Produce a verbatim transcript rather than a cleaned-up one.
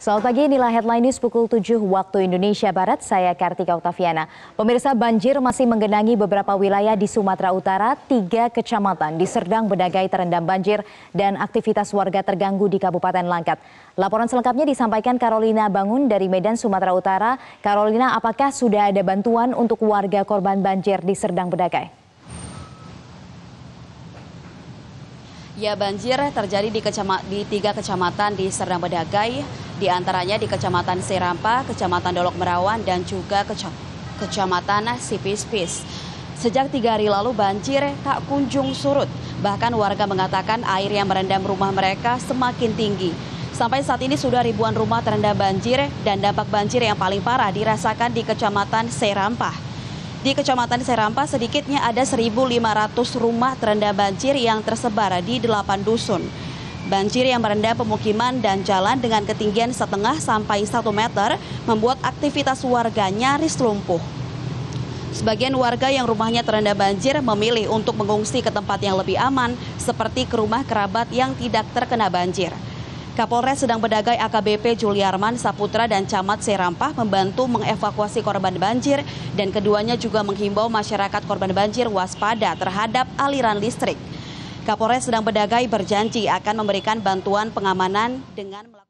Selamat pagi, inilah headline news pukul tujuh waktu Indonesia Barat. Saya Kartika Oktaviana. Pemirsa, banjir masih menggenangi beberapa wilayah di Sumatera Utara. Tiga kecamatan di Serdang Bedagai terendam banjir dan aktivitas warga terganggu di Kabupaten Langkat. Laporan selengkapnya disampaikan Carolina Bangun dari Medan, Sumatera Utara. Carolina, apakah sudah ada bantuan untuk warga korban banjir di Serdang Bedagai? Ya, banjir terjadi di, kecama, di tiga kecamatan di Serdang Bedagai, di antaranya di Kecamatan Serampa, Kecamatan Dolok Merawan, dan juga keca, Kecamatan Sipispis. Sejak tiga hari lalu banjir tak kunjung surut, bahkan warga mengatakan air yang merendam rumah mereka semakin tinggi. Sampai saat ini sudah ribuan rumah terendam banjir dan dampak banjir yang paling parah dirasakan di Kecamatan Serampa. Di Kecamatan Serampa sedikitnya ada seribu lima ratus rumah terendam banjir yang tersebar di delapan dusun. Banjir yang merendam pemukiman dan jalan dengan ketinggian setengah sampai satu meter membuat aktivitas warga nyaris lumpuh. Sebagian warga yang rumahnya terendam banjir memilih untuk mengungsi ke tempat yang lebih aman seperti ke rumah kerabat yang tidak terkena banjir. Kapolres Serdang Bedagai A K B P Juliarman Saputra dan Camat Serampah membantu mengevakuasi korban banjir dan keduanya juga menghimbau masyarakat korban banjir waspada terhadap aliran listrik. Kapolres Serdang Bedagai berjanji akan memberikan bantuan pengamanan dengan